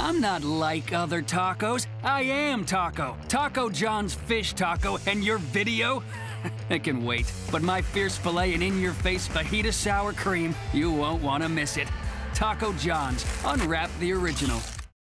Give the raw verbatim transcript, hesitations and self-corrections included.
I'm not like other tacos. I am Taco. Taco John's fish taco, and your video? It can wait. But my fierce filet and in-your-face fajita sour cream, you won't want to miss it. Taco John's. Unwrap the original.